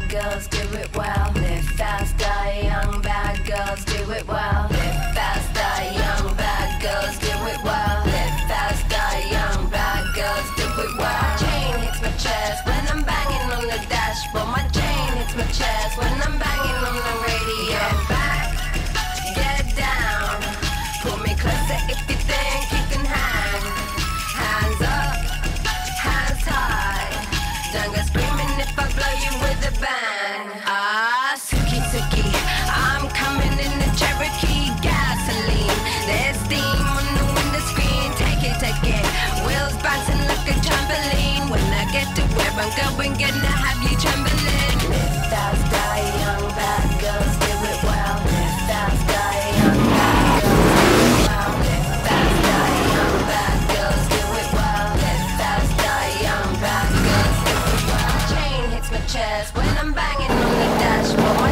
girls do it well. Live faster, young bad girls do it well. Live faster, young bad girls do it well. Live faster, young bad girls do it well. My chain hits my chest when I'm banging on the dashboard. My chain hits my chest when I'm banging on the radio. Get back, get down, pull me closer if you think you can hang. Hands up, hands high, don't go screaming if I blow you with a bang. Ah, Suki Suki, I'm coming in the Cherokee gasoline. There's steam on the window screen, take it. Wheels bouncing like a trampoline. When I get to where I'm going, gonna have you trembling. Live faster, young bad girls do it well. Live faster, young bad girls do it well. Live faster, young bad girls do it well. Live faster, young bad girls do it well. My chain hits my chest when I'm banging on the dashboard.